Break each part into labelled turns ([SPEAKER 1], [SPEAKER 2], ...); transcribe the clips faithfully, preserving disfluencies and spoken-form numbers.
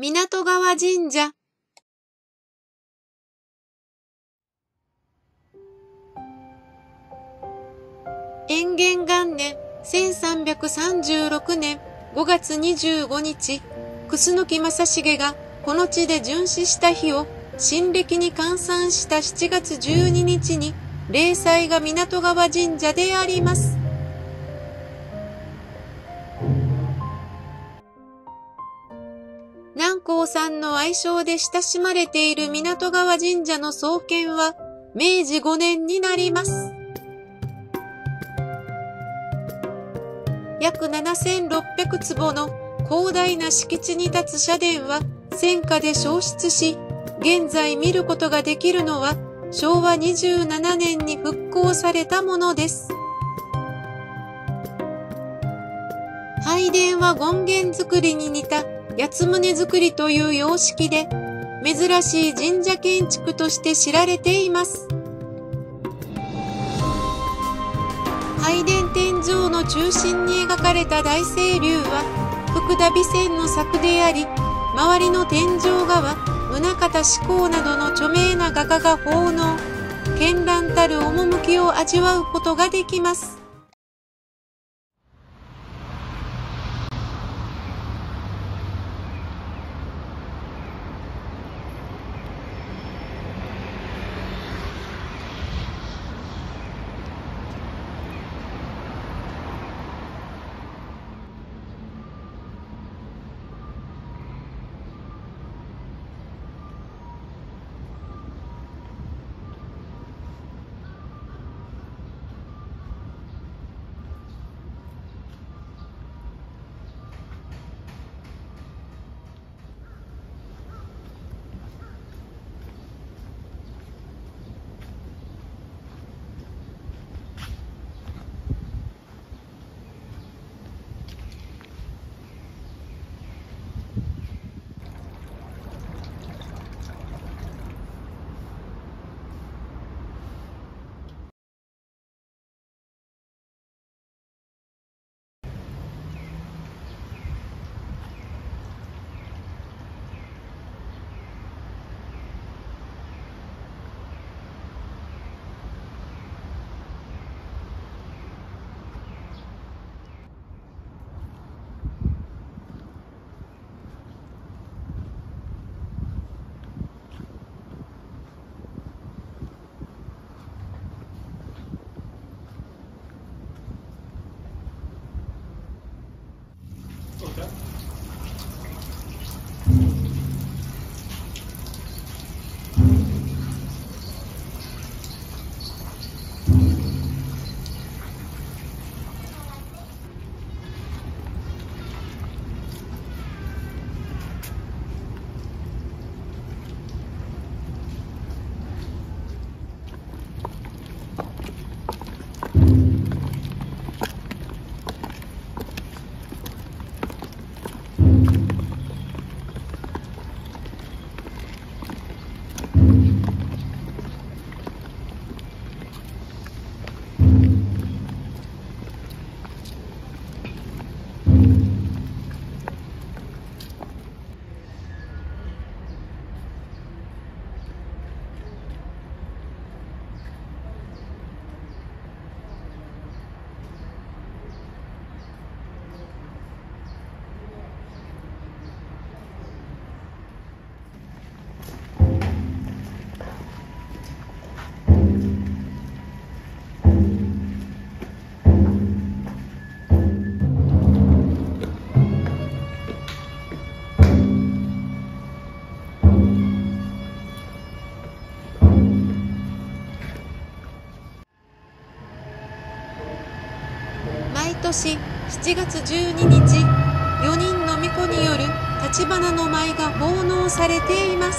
[SPEAKER 1] 港川神社。延元元年せんさんびゃくさんじゅうろくねんごがつにじゅうごにち、楠木正成がこの地で殉死した日を新暦に換算したしちがつじゅうににちに例祭が港川神社であります。南光さんの愛称で親しまれている港川神社の創建はめいじごねんになります。約ななせんろっぴゃくつぼの広大な敷地に立つ社殿は戦火で焼失し、現在見ることができるのはしょうわにじゅうななねんに復興されたものです。拝殿は権現造りに似た八つ棟造りという様式で、珍しい神社建築として知られています。拝殿天井の中心に描かれた大青龍は福田美泉の作であり、周りの天井画は宗像志功などの著名な画家が奉納、絢爛たる趣を味わうことができます。毎年しちがつじゅうににち、よにんの巫女による立花の舞が奉納されています。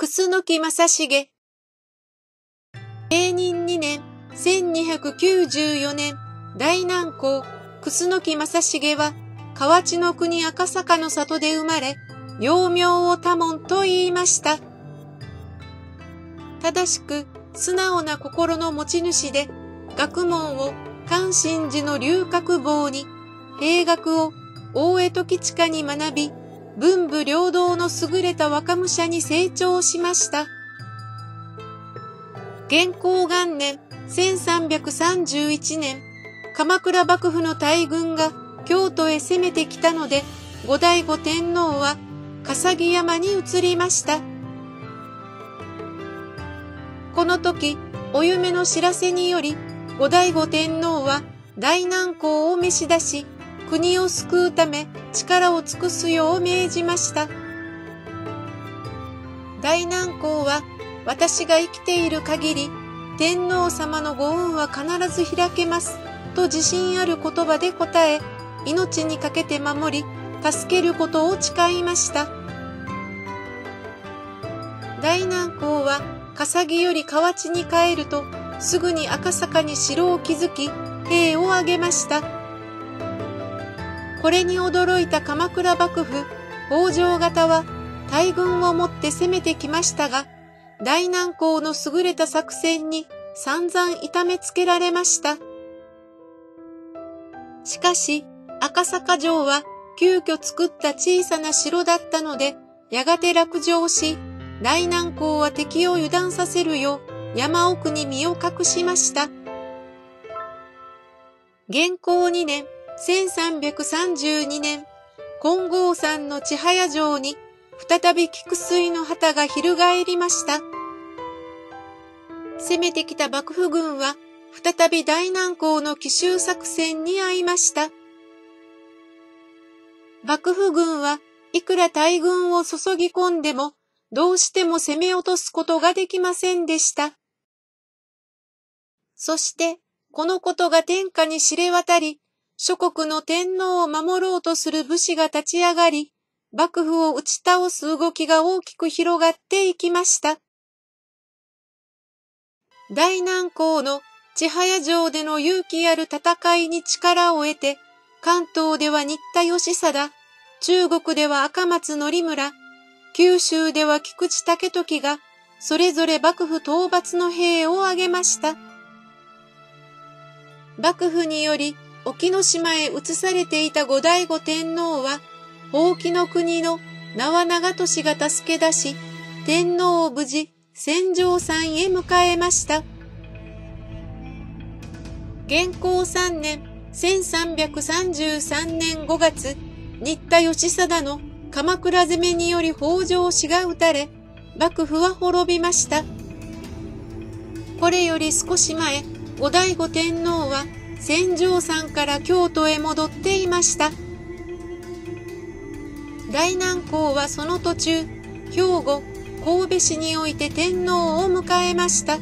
[SPEAKER 1] 楠木正成。永仁にねん、せんにひゃくきゅうじゅうよねん、大南公、楠木正成は、河内の国赤坂の里で生まれ、幼名を多聞と言いました。正しく、素直な心の持ち主で、学問を関心寺の龍角坊に、兵学を大江戸吉家に学び、文武両道の優れた若武者に成長しました。元弘元年、せんさんびゃくさんじゅういちねん、鎌倉幕府の大軍が京都へ攻めてきたので、後醍醐天皇は笠木山に移りました。この時、お夢の知らせにより、後醍醐天皇は大南公を召し出し、国を救うため力を尽くすよう命じました。大南公は、私が生きている限り、天皇様のご恩は必ず開けます、と自信ある言葉で答え、命にかけて守り、助けることを誓いました。大南公は、笠木より河内に帰ると、すぐに赤坂に城を築き、兵を挙げました。これに驚いた鎌倉幕府、北条方は、大軍をもって攻めてきましたが、大南公の優れた作戦に散々痛めつけられました。しかし、赤坂城は急遽作った小さな城だったので、やがて落城し、大南公は敵を油断させるよう山奥に身を隠しました。元弘にねん、せんさんびゃくさんじゅうにねん、金剛山の千早城に再び菊水の旗が翻りました。攻めてきた幕府軍は再び大南公の奇襲作戦に遭いました。幕府軍はいくら大軍を注ぎ込んでもどうしても攻め落とすことができませんでした。そしてこのことが天下に知れ渡り、諸国の天皇を守ろうとする武士が立ち上がり、幕府を打ち倒す動きが大きく広がっていきました。大南公の千早城での勇気ある戦いに力を得て、関東では新田義貞、中国では赤松則村、九州では菊池武時が、それぞれ幕府討伐の兵を挙げました。幕府により沖ノ島へ移されていた後醍醐天皇は、ほうきの国の名和長俊が助け出し、天皇を無事、戦場山へ迎えました。元弘さんねん、せんさんびゃくさんじゅうさんねんごがつ、新田義貞の鎌倉攻めにより北条氏が討たれ、幕府は滅びました。これより少し前、後醍醐天皇は戦場山から京都へ戻っていました。大南公はその途中、兵庫、神戸市において天皇を迎えました。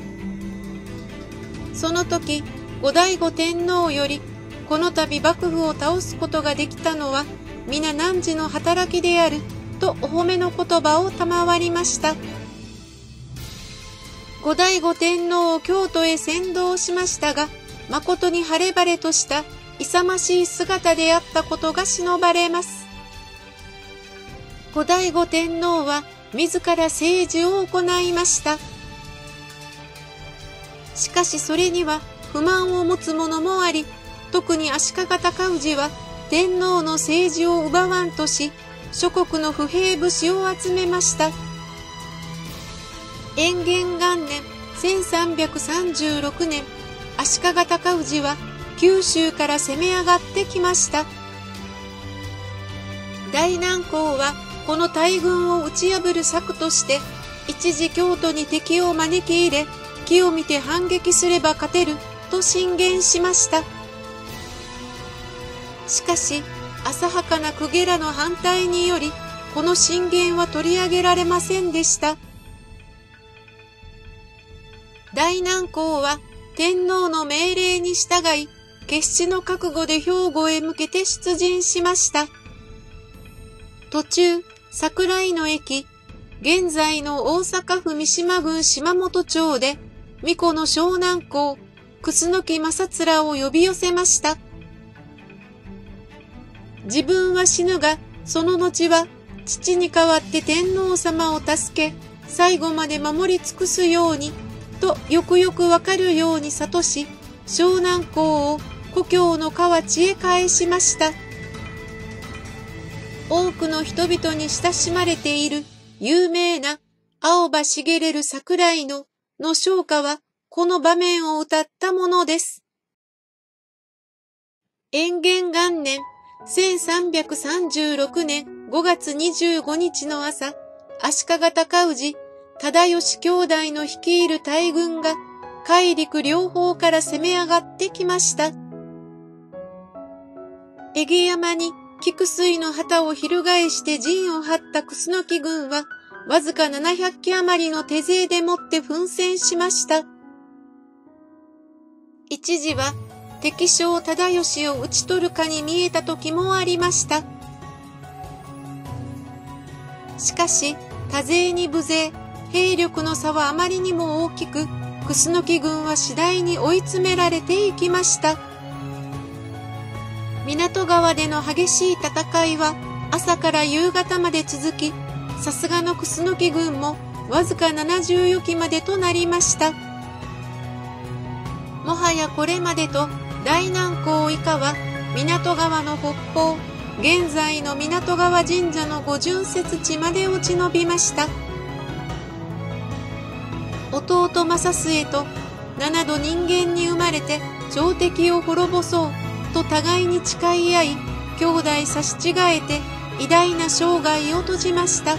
[SPEAKER 1] その時、後醍醐天皇より、この度幕府を倒すことができたのは、皆汝の働きである、とお褒めの言葉を賜りました。後醍醐天皇を京都へ先導しましたが、誠に晴れ晴れとした勇ましい姿であったことが偲ばれます。後醍醐天皇は自ら政治を行いました。しかしそれには不満を持つ者もあり、特に足利尊氏は天皇の政治を奪わんとし、諸国の不平武士を集めました。延元元年せんさんびゃくさんじゅうろくねん、足利尊氏は九州から攻め上がってきました。大南公はこの大軍を打ち破る策として、一時京都に敵を招き入れ、機を見て反撃すれば勝てると進言しました。しかし、浅はかな公家らの反対により、この進言は取り上げられませんでした。大南公は天皇の命令に従い、決死の覚悟で兵庫へ向けて出陣しました。途中、桜井の駅、 現在の大阪府三島郡島本町で、巫女の湘南公、楠木正面を呼び寄せました。自分は死ぬが、その後は、父に代わって天皇様を助け、最後まで守り尽くすように、とよくよくわかるように諭し、湘南公を故郷の河内へ返しました。多くの人々に親しまれている有名な青葉茂れる桜井のの唱歌はこの場面を歌ったものです。延元元年せんさんびゃくさんじゅうろくねんごがつにじゅうごにちの朝、足利尊氏、忠義兄弟の率いる大軍が海陸両方から攻め上がってきました。会下山に菊水の旗を翻して陣を張った楠木軍は、わずかななひゃくき余りの手勢でもって奮戦しました。一時は敵将忠義を討ち取るかに見えた時もありました。しかし、多勢に無勢、兵力の差はあまりにも大きく、楠木軍は次第に追い詰められていきました。港川での激しい戦いは朝から夕方まで続き、さすがの楠木軍もわずかななじゅうよきまでとなりました。もはやこれまでと大南港以下は港川の北方、現在の港川神社の五巡節地まで落ち延びました。弟正末と七度人間に生まれて朝敵を滅ぼそうと互いに誓い合い、兄弟差し違えて偉大な生涯を閉じました。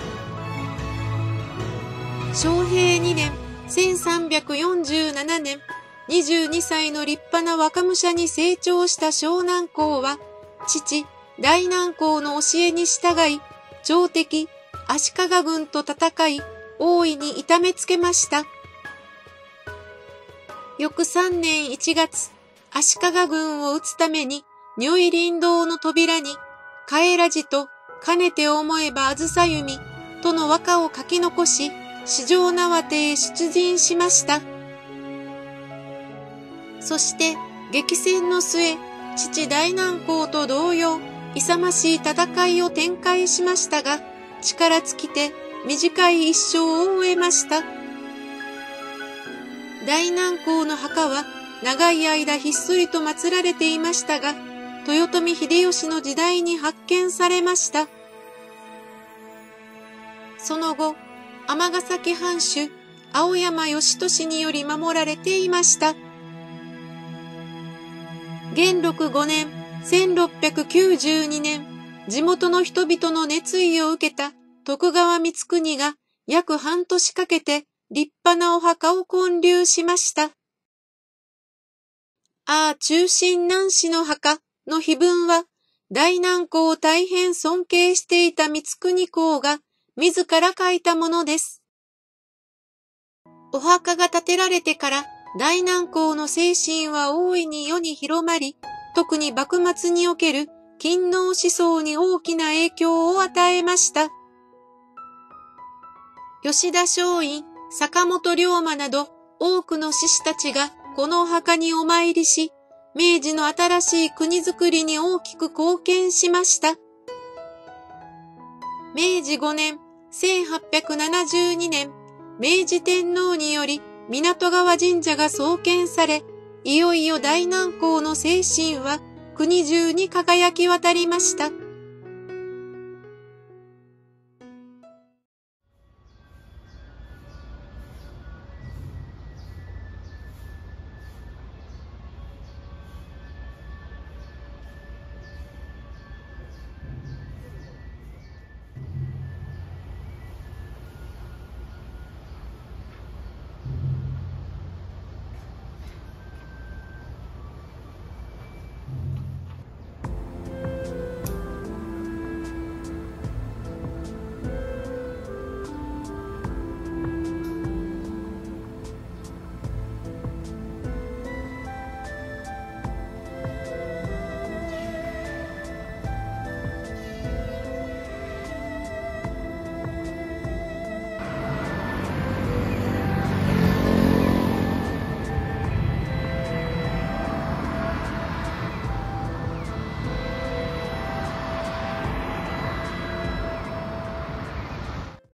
[SPEAKER 1] 昭平にねんせんさんびゃくよんじゅうななねん、にじゅうにさいの立派な若武者に成長した湘南公は、父、大南公の教えに従い、朝敵、足利軍と戦い、大いに痛めつけました。翌さんねんいちがつ、足利軍を討つために、如意林道の扉に、帰らじと、かねて思えばあずさ弓、との和歌を書き残し、四条縄手へ出陣しました。そして、激戦の末、父大南公と同様、勇ましい戦いを展開しましたが、力尽きて短い一生を終えました。大南公の墓は長い間ひっそりと祀られていましたが、豊臣秀吉の時代に発見されました。その後、尼崎藩主、青山義俊により守られていました。元禄ごねん、せんろっぴゃくきゅうじゅうにねん、地元の人々の熱意を受けた徳川光圀が約半年かけて立派なお墓を建立しました。ああ忠臣男子の墓の碑文は、大南公を大変尊敬していた光圀公が自ら書いたものです。お墓が建てられてから大南公の精神は大いに世に広まり、特に幕末における勤王思想に大きな影響を与えました。吉田松陰、坂本龍馬など多くの志士たちがこのお墓にお参りし、明治の新しい国づくりに大きく貢献しました。明治ごねん、せんはっぴゃくななじゅうにねん、明治天皇により港川神社が創建され、いよいよ大南公の精神は国中に輝き渡りました。